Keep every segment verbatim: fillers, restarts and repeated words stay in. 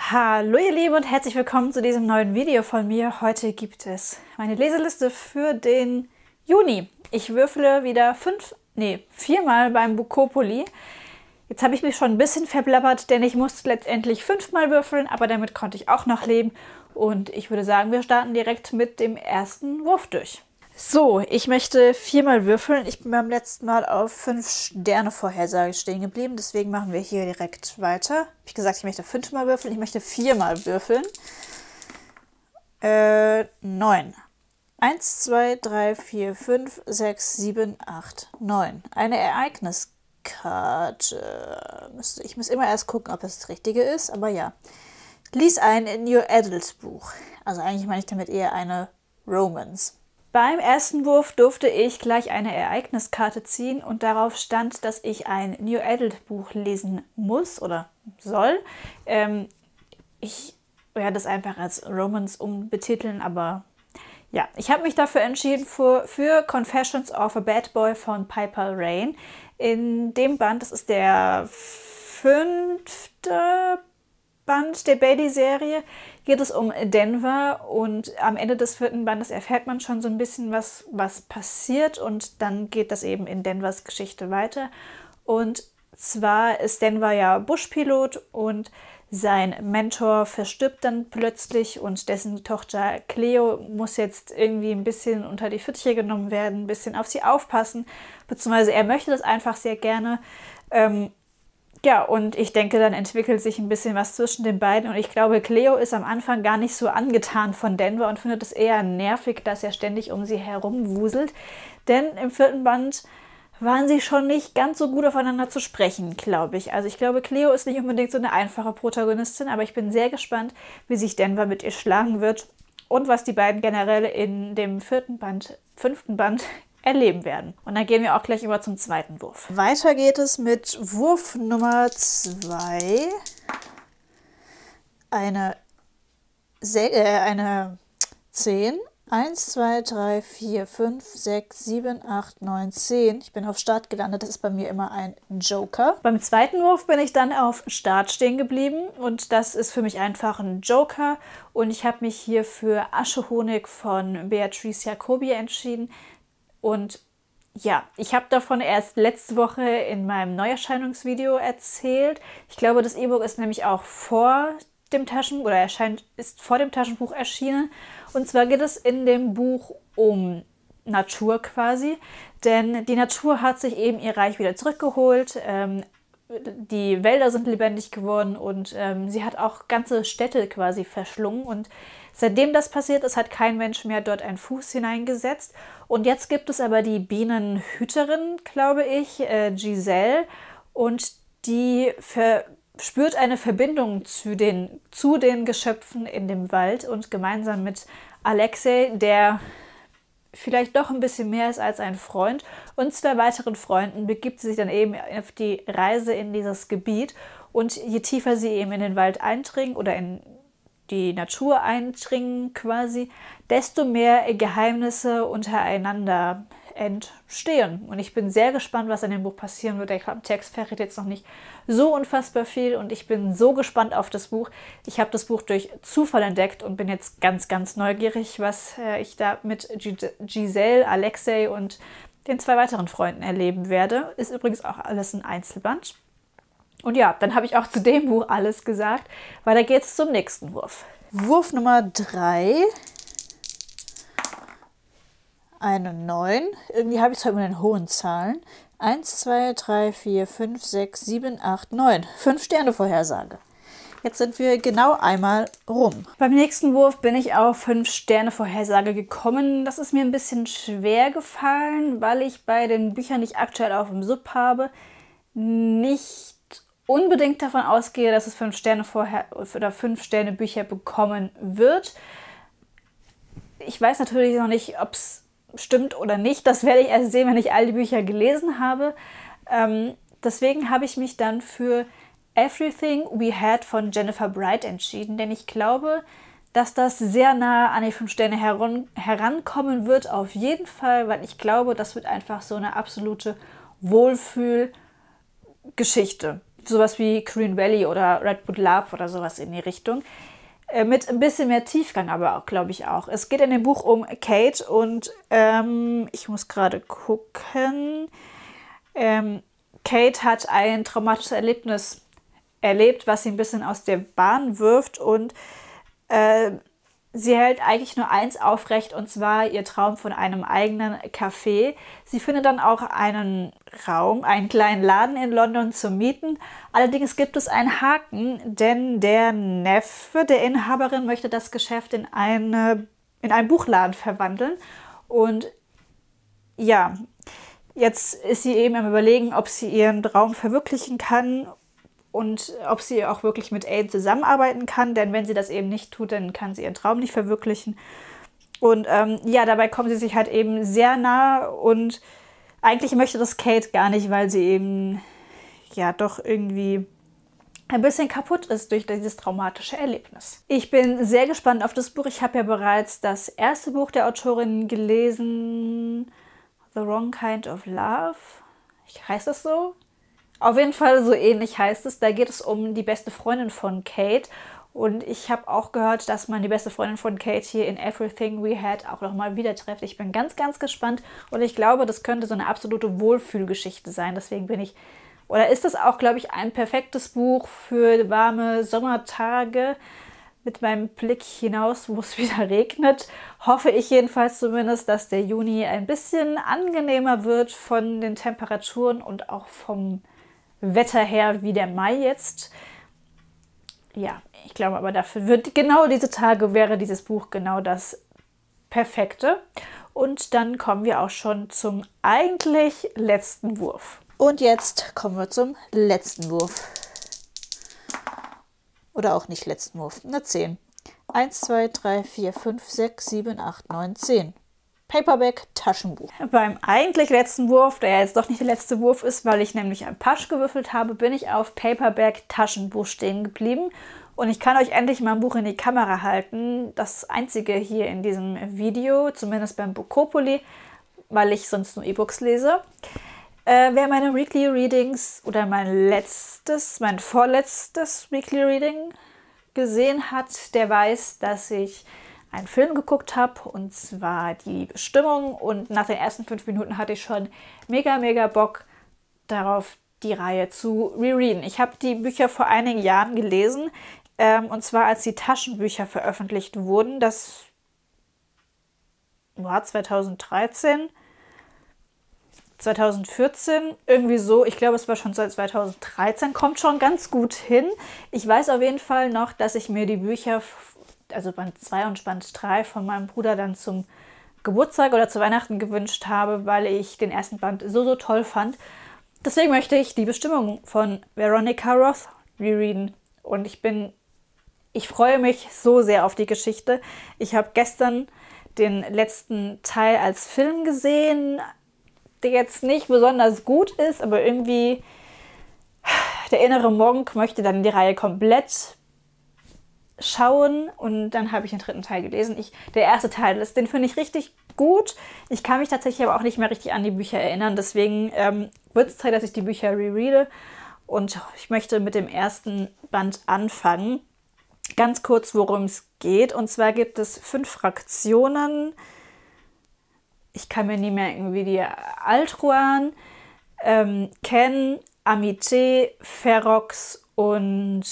Hallo ihr Lieben und herzlich willkommen zu diesem neuen Video von mir. Heute gibt es meine Leseliste für den Juni. Ich würfele wieder fünf, nee, viermal beim Bukopoli. Jetzt habe ich mich schon ein bisschen verblabbert, denn ich musste letztendlich fünfmal würfeln, aber damit konnte ich auch noch leben. Und ich würde sagen, wir starten direkt mit dem ersten Wurf durch. So, ich möchte viermal würfeln. Ich bin beim letzten Mal auf fünf Sterne Vorhersage stehen geblieben. Deswegen machen wir hier direkt weiter. Wie gesagt, ich möchte fünfmal würfeln. Ich möchte viermal würfeln. Äh, neun. Eins, zwei, drei, vier, fünf, sechs, sieben, acht, neun. Eine Ereigniskarte. Ich muss immer erst gucken, ob es das Richtige ist, aber ja. Lies ein New Adult Buch. Also eigentlich meine ich damit eher eine Romance. Beim ersten Wurf durfte ich gleich eine Ereigniskarte ziehen und darauf stand, dass ich ein New Adult Buch lesen muss oder soll. Ähm, ich werde es einfach als Romance umbetiteln, aber ja, ich habe mich dafür entschieden für, für Confessions of a Bad Boy von Piper Rain. In dem Band, das ist der fünfte Band der Bailey-Serie, geht es um Denver und am Ende des vierten Bandes erfährt man schon so ein bisschen, was, was passiert und dann geht das eben in Denvers Geschichte weiter. Und zwar ist Denver ja Buschpilot und sein Mentor verstirbt dann plötzlich und dessen Tochter Cleo muss jetzt irgendwie ein bisschen unter die Fittiche genommen werden, ein bisschen auf sie aufpassen, beziehungsweise er möchte das einfach sehr gerne. Ähm, Ja, und ich denke, dann entwickelt sich ein bisschen was zwischen den beiden. Und ich glaube, Cleo ist am Anfang gar nicht so angetan von Denver und findet es eher nervig, dass er ständig um sie herum wuselt. Denn im vierten Band waren sie schon nicht ganz so gut aufeinander zu sprechen, glaube ich. Also ich glaube, Cleo ist nicht unbedingt so eine einfache Protagonistin, aber ich bin sehr gespannt, wie sich Denver mit ihr schlagen wird und was die beiden generell in dem vierten Band, fünften Band erleben werden. Und dann gehen wir auch gleich über zum zweiten Wurf. Weiter geht es mit Wurf Nummer zwei. Eine, äh, eine zehn. eins, zwei, drei, vier, fünf, sechs, sieben, acht, neun, zehn. Ich bin auf Start gelandet. Das ist bei mir immer ein Joker. Beim zweiten Wurf bin ich dann auf Start stehen geblieben. Und das ist für mich einfach ein Joker. Und ich habe mich hier für Aschehonig von Beatrice Jacobi entschieden. Und ja, ich habe davon erst letzte Woche in meinem Neuerscheinungsvideo erzählt. Ich glaube, das E-Book ist nämlich auch vor dem Taschenbuch oder erscheint, ist vor dem Taschenbuch erschienen. Und zwar geht es in dem Buch um Natur quasi, denn die Natur hat sich eben ihr Reich wieder zurückgeholt. Ähm, die Wälder sind lebendig geworden und ähm, sie hat auch ganze Städte quasi verschlungen. Und seitdem das passiert ist, hat kein Mensch mehr dort einen Fuß hineingesetzt. Und jetzt gibt es aber die Bienenhüterin, glaube ich, äh, Giselle. Und die verspürt eine Verbindung zu den, zu den Geschöpfen in dem Wald. Und gemeinsam mit Alexei, der vielleicht doch ein bisschen mehr ist als ein Freund, und zwei weiteren Freunden begibt sie sich dann eben auf die Reise in dieses Gebiet. Und je tiefer sie eben in den Wald eindringen oder in die Natur eindringen quasi, desto mehr Geheimnisse untereinander entstehen. Und ich bin sehr gespannt, was in dem Buch passieren wird. Ich glaube, der Text verrät jetzt noch nicht so unfassbar viel und ich bin so gespannt auf das Buch. Ich habe das Buch durch Zufall entdeckt und bin jetzt ganz, ganz neugierig, was äh, ich da mit Giselle, Alexei und den zwei weiteren Freunden erleben werde. Ist übrigens auch alles ein Einzelband. Und ja, dann habe ich auch zu dem Buch alles gesagt, weil da geht es zum nächsten Wurf. Wurf Nummer drei. Eine neun. Irgendwie habe ich es heute mit den hohen Zahlen. eins, zwei, drei, vier, fünf, sechs, sieben, acht, neun. fünf Sterne Vorhersage. Jetzt sind wir genau einmal rum. Beim nächsten Wurf bin ich auf fünf Sterne Vorhersage gekommen. Das ist mir ein bisschen schwer gefallen, weil ich bei den Büchern, die ich aktuell auf dem Sub habe, nicht unbedingt davon ausgehe, dass es fünf Sterne vorher oder fünf Sterne Bücher bekommen wird. Ich weiß natürlich noch nicht, ob es stimmt oder nicht. Das werde ich erst sehen, wenn ich all die Bücher gelesen habe. Ähm, deswegen habe ich mich dann für Everything We Had von Jennifer Bright entschieden, denn ich glaube, dass das sehr nah an die fünf Sterne heran, herankommen wird, auf jeden Fall, weil ich glaube, das wird einfach so eine absolute Wohlfühl- Geschichte. sowas wie Green Valley oder Redwood Love oder sowas in die Richtung. Äh, mit ein bisschen mehr Tiefgang aber auch, glaube ich auch. Es geht in dem Buch um Kate und ähm, ich muss gerade gucken. Ähm, Kate hat ein traumatisches Erlebnis erlebt, was sie ein bisschen aus der Bahn wirft und äh, sie hält eigentlich nur eins aufrecht, und zwar ihr Traum von einem eigenen Café. Sie findet dann auch einen Raum, einen kleinen Laden in London zum Mieten. Allerdings gibt es einen Haken, denn der Neffe der Inhaberin möchte das Geschäft in, eine, in einen Buchladen verwandeln. Und ja, jetzt ist sie eben am Überlegen, ob sie ihren Traum verwirklichen kann und ob sie auch wirklich mit Aiden zusammenarbeiten kann, denn wenn sie das eben nicht tut, dann kann sie ihren Traum nicht verwirklichen. Und ähm, ja, dabei kommen sie sich halt eben sehr nah und eigentlich möchte das Kate gar nicht, weil sie eben ja doch irgendwie ein bisschen kaputt ist durch dieses traumatische Erlebnis. Ich bin sehr gespannt auf das Buch. Ich habe ja bereits das erste Buch der Autorin gelesen, The Wrong Kind of Love. Heißt das so? Auf jeden Fall so ähnlich heißt es. Da geht es um die beste Freundin von Kate. Und ich habe auch gehört, dass man die beste Freundin von Kate hier in Everything We Had auch nochmal wieder trifft. Ich bin ganz, ganz gespannt. Und ich glaube, das könnte so eine absolute Wohlfühlgeschichte sein. Deswegen bin ich, oder ist das auch, glaube ich, ein perfektes Buch für warme Sommertage. Mit meinem Blick hinaus, wo es wieder regnet, hoffe ich jedenfalls zumindest, dass der Juni ein bisschen angenehmer wird von den Temperaturen und auch vom Wetter her wie der Mai jetzt. Ja, ich glaube aber dafür wird genau diese Tage wäre dieses Buch genau das Perfekte. Und dann kommen wir auch schon zum eigentlich letzten Wurf. Und jetzt kommen wir zum letzten Wurf. Oder auch nicht letzten Wurf. Eine zehn. eins, zwei, drei, vier, fünf, sechs, sieben, acht, neun, zehn. Paperback Taschenbuch. Beim eigentlich letzten Wurf, der ja jetzt doch nicht der letzte Wurf ist, weil ich nämlich ein Pasch gewürfelt habe, bin ich auf Paperback Taschenbuch stehen geblieben. Und ich kann euch endlich mal ein Buch in die Kamera halten. Das einzige hier in diesem Video, zumindest beim Bookopoli, weil ich sonst nur E-Books lese. Äh, wer meine Weekly Readings oder mein letztes, mein vorletztes Weekly Reading gesehen hat, der weiß, dass ich einen Film geguckt habe, und zwar Die Bestimmung, und nach den ersten fünf Minuten hatte ich schon mega, mega Bock darauf, die Reihe zu rereaden. Ich habe die Bücher vor einigen Jahren gelesen, ähm, und zwar als die Taschenbücher veröffentlicht wurden. Das war zweitausenddreizehn, zweitausendvierzehn, irgendwie so. Ich glaube, es war schon seit zweitausenddreizehn, kommt schon ganz gut hin. Ich weiß auf jeden Fall noch, dass ich mir die Bücher, also Band zwei und Band drei von meinem Bruder dann zum Geburtstag oder zu Weihnachten gewünscht habe, weil ich den ersten Band so, so toll fand. Deswegen möchte ich Die Bestimmung von Veronica Roth rereaden. Und ich bin, ich freue mich so sehr auf die Geschichte. Ich habe gestern den letzten Teil als Film gesehen, der jetzt nicht besonders gut ist, aber irgendwie der innere Monk möchte dann die Reihe komplett schauen, und dann habe ich den dritten Teil gelesen. Ich, der erste Teil ist, den finde ich richtig gut. Ich kann mich tatsächlich aber auch nicht mehr richtig an die Bücher erinnern, deswegen ähm, wird es Zeit, dass ich die Bücher rereade, und ich möchte mit dem ersten Band anfangen. Ganz kurz, worum es geht, und zwar gibt es fünf Fraktionen. Ich kann mir nie merken, wie die Altruan, ähm, Ken, Amité, Ferox und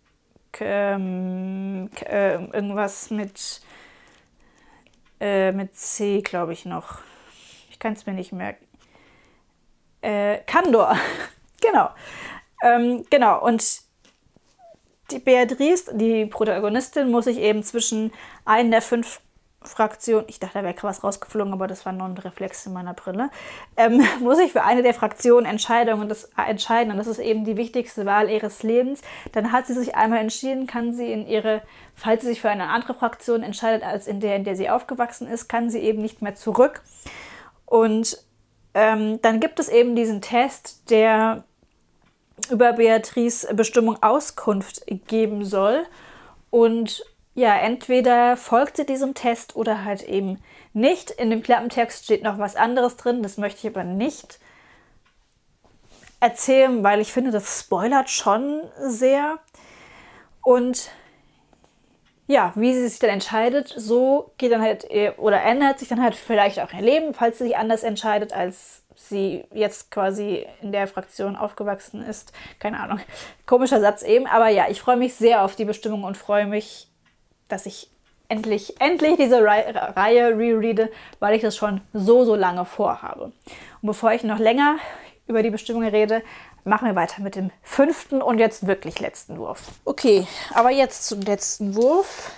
Ähm, äh, irgendwas mit, äh, mit C, glaube ich noch. Ich kann es mir nicht merken. Äh, Kandor, genau. Ähm, genau, und die Beatrice, die Protagonistin, muss sich eben zwischen einen der fünf Fraktionen, ich dachte, da wäre was rausgeflogen, aber das war nur ein Reflex in meiner Brille, ähm, muss sich für eine der Fraktionen Entscheidungen und das, äh, entscheiden, und das ist eben die wichtigste Wahl ihres Lebens. Dann hat sie sich einmal entschieden, kann sie in ihre, falls sie sich für eine andere Fraktion entscheidet, als in der, in der sie aufgewachsen ist, kann sie eben nicht mehr zurück. Und ähm, dann gibt es eben diesen Test, der über Beatrice Bestimmung Auskunft geben soll, und ja, entweder folgt sie diesem Test oder halt eben nicht. In dem Klappentext steht noch was anderes drin, das möchte ich aber nicht erzählen, weil ich finde, das spoilert schon sehr. Und ja, wie sie sich dann entscheidet, so geht dann halt, oder ändert sich dann halt vielleicht auch ihr Leben, falls sie sich anders entscheidet, als sie jetzt quasi in der Fraktion aufgewachsen ist. Keine Ahnung, komischer Satz eben. Aber ja, ich freue mich sehr auf die Bestimmung und freue mich, dass ich endlich, endlich diese Re Reihe rereade, weil ich das schon so, so lange vorhabe. Und bevor ich noch länger über die Bestimmungen rede, machen wir weiter mit dem fünften und jetzt wirklich letzten Wurf. Okay, aber jetzt zum letzten Wurf.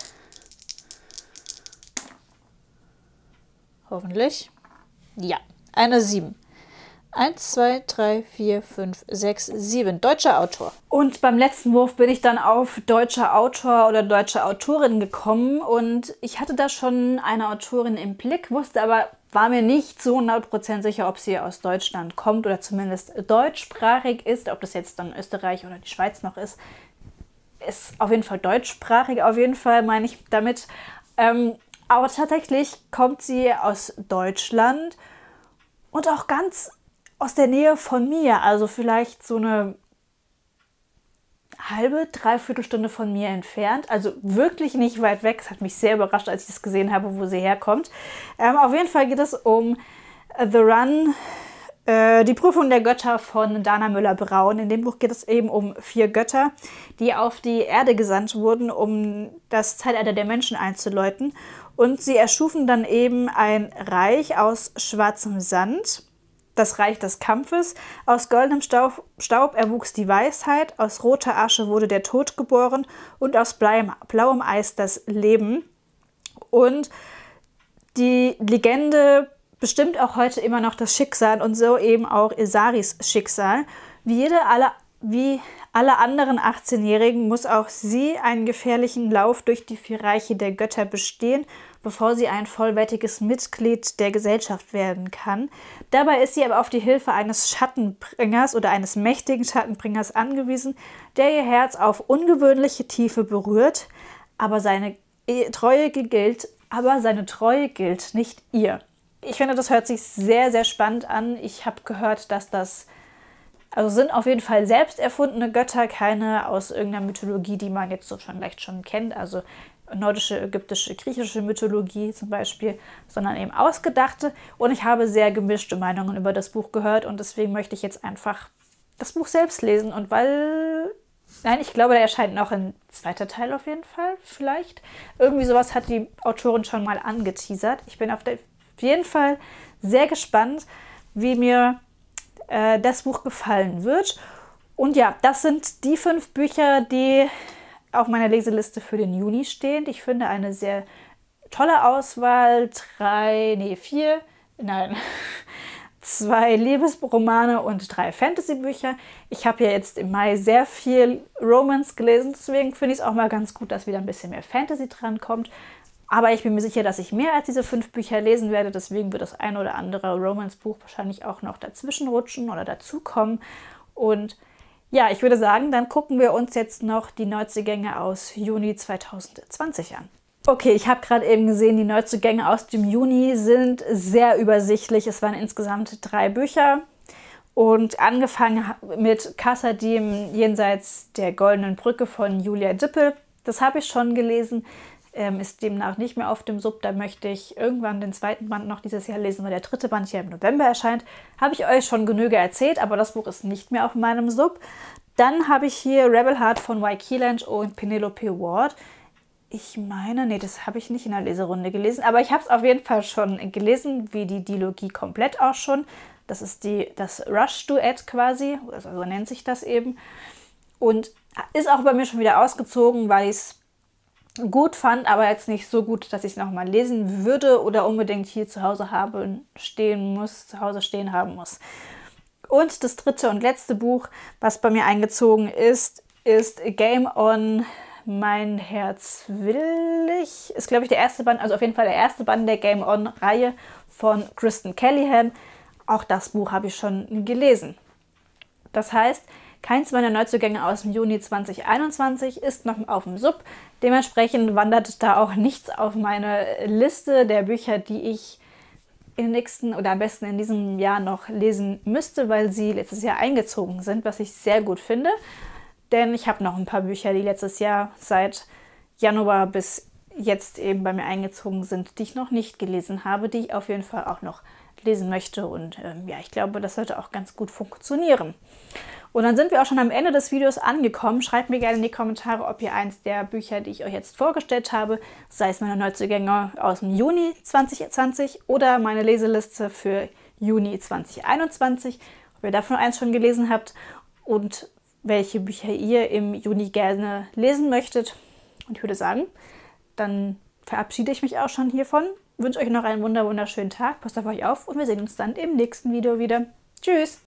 Hoffentlich. Ja, eine sieben. eins, zwei, drei, vier, fünf, sechs, sieben. Deutscher Autor. Und beim letzten Wurf bin ich dann auf deutscher Autor oder deutsche Autorin gekommen. Und ich hatte da schon eine Autorin im Blick, wusste aber, war mir nicht so hundert Prozent sicher, ob sie aus Deutschland kommt oder zumindest deutschsprachig ist. Ob das jetzt dann Österreich oder die Schweiz noch ist. Ist auf jeden Fall deutschsprachig, auf jeden Fall meine ich damit. Ähm, aber tatsächlich kommt sie aus Deutschland und auch ganz aus der Nähe von mir, also vielleicht so eine halbe, dreiviertel Stunde von mir entfernt, also wirklich nicht weit weg. Es hat mich sehr überrascht, als ich das gesehen habe, wo sie herkommt. Ähm, auf jeden Fall geht es um The Run, äh, die Prüfung der Götter von Dana Müller-Braun. In dem Buch geht es eben um vier Götter, die auf die Erde gesandt wurden, um das Zeitalter der Menschen einzuläuten. Und sie erschufen dann eben ein Reich aus schwarzem Sand, das Reich des Kampfes. Aus goldenem Staub, Staub erwuchs die Weisheit, aus roter Asche wurde der Tod geboren und aus blauem, blauem Eis das Leben. Und die Legende bestimmt auch heute immer noch das Schicksal und so eben auch Isaris Schicksal. Wie jede, alle, wie alle anderen achtzehnjährigen muss auch sie einen gefährlichen Lauf durch die vier Reiche der Götter bestehen, bevor sie ein vollwertiges Mitglied der Gesellschaft werden kann. Dabei ist sie aber auf die Hilfe eines Schattenbringers oder eines mächtigen Schattenbringers angewiesen, der ihr Herz auf ungewöhnliche Tiefe berührt, aber seine Treue gilt, aber seine Treue gilt nicht ihr. Ich finde, das hört sich sehr, sehr spannend an. Ich habe gehört, dass das, also sind auf jeden Fall selbst erfundene Götter, keine aus irgendeiner Mythologie, die man jetzt so schon leicht schon kennt, also nordische, ägyptische, griechische Mythologie zum Beispiel, sondern eben ausgedachte. Und ich habe sehr gemischte Meinungen über das Buch gehört und deswegen möchte ich jetzt einfach das Buch selbst lesen. Und weil, nein, ich glaube, da erscheint noch ein zweiter Teil auf jeden Fall, vielleicht. Irgendwie sowas hat die Autorin schon mal angeteasert. Ich bin auf, der, auf jeden Fall sehr gespannt, wie mir äh, das Buch gefallen wird. Und ja, das sind die fünf Bücher, die auf meiner Leseliste für den Juni stehen. Ich finde eine sehr tolle Auswahl. Drei, nee, vier, nein, zwei Liebesromane und drei Fantasy-Bücher. Ich habe ja jetzt im Mai sehr viel Romance gelesen, deswegen finde ich es auch mal ganz gut, dass wieder ein bisschen mehr Fantasy dran kommt. Aber ich bin mir sicher, dass ich mehr als diese fünf Bücher lesen werde, deswegen wird das ein oder andere Romance-Buch wahrscheinlich auch noch dazwischen rutschen oder dazukommen. Und ja, ich würde sagen, dann gucken wir uns jetzt noch die Neuzugänge aus Juni zweitausendzwanzig an. Okay, ich habe gerade eben gesehen, die Neuzugänge aus dem Juni sind sehr übersichtlich. Es waren insgesamt drei Bücher und angefangen mit Kassadim jenseits der Goldenen Brücke von Julia Dippel. Das habe ich schon gelesen, ähm, ist demnach nicht mehr auf dem Sub. Da möchte ich irgendwann den zweiten Band noch dieses Jahr lesen, weil der dritte Band hier im November erscheint. Habe ich euch schon Genüge erzählt, aber das Buch ist nicht mehr auf meinem Sub. Dann habe ich hier Rebel Heart von Y. Keeland und Penelope Ward. Ich meine, nee, das habe ich nicht in der Leserunde gelesen, aber ich habe es auf jeden Fall schon gelesen, wie die Dilogie komplett auch schon. Das ist die, das Rush-Duett quasi, also so nennt sich das eben. Und ist auch bei mir schon wieder ausgezogen, weil ich es gut fand, aber jetzt nicht so gut, dass ich es nochmal lesen würde oder unbedingt hier zu Hause haben stehen muss, zu Hause stehen haben muss. Und das dritte und letzte Buch, was bei mir eingezogen ist, ist Game On, Mein Herz will ich. Ist, glaube ich, der erste Band, also auf jeden Fall der erste Band der Game On-Reihe von Kristen Callihan. Auch das Buch habe ich schon gelesen. Das heißt, keins meiner Neuzugänge aus dem Juni zweitausendeinundzwanzig ist noch auf dem Sub. Dementsprechend wandert da auch nichts auf meine Liste der Bücher, die ich in den nächsten oder am besten in diesem Jahr noch lesen müsste, weil sie letztes Jahr eingezogen sind, was ich sehr gut finde. Denn ich habe noch ein paar Bücher, die letztes Jahr seit Januar bis jetzt eben bei mir eingezogen sind, die ich noch nicht gelesen habe, die ich auf jeden Fall auch noch lesen möchte. Und ähm, ja, ich glaube, das sollte auch ganz gut funktionieren. Und dann sind wir auch schon am Ende des Videos angekommen. Schreibt mir gerne in die Kommentare, ob ihr eins der Bücher, die ich euch jetzt vorgestellt habe, sei es meine Neuzugänge aus dem Juni zwanzig zwanzig oder meine Leseliste für Juni zwanzig einundzwanzig, ob ihr davon eins schon gelesen habt und welche Bücher ihr im Juni gerne lesen möchtet. Und ich würde sagen, dann verabschiede ich mich auch schon hiervon. Wünsche euch noch einen wunder wunderschönen Tag. Passt auf euch auf und wir sehen uns dann im nächsten Video wieder. Tschüss!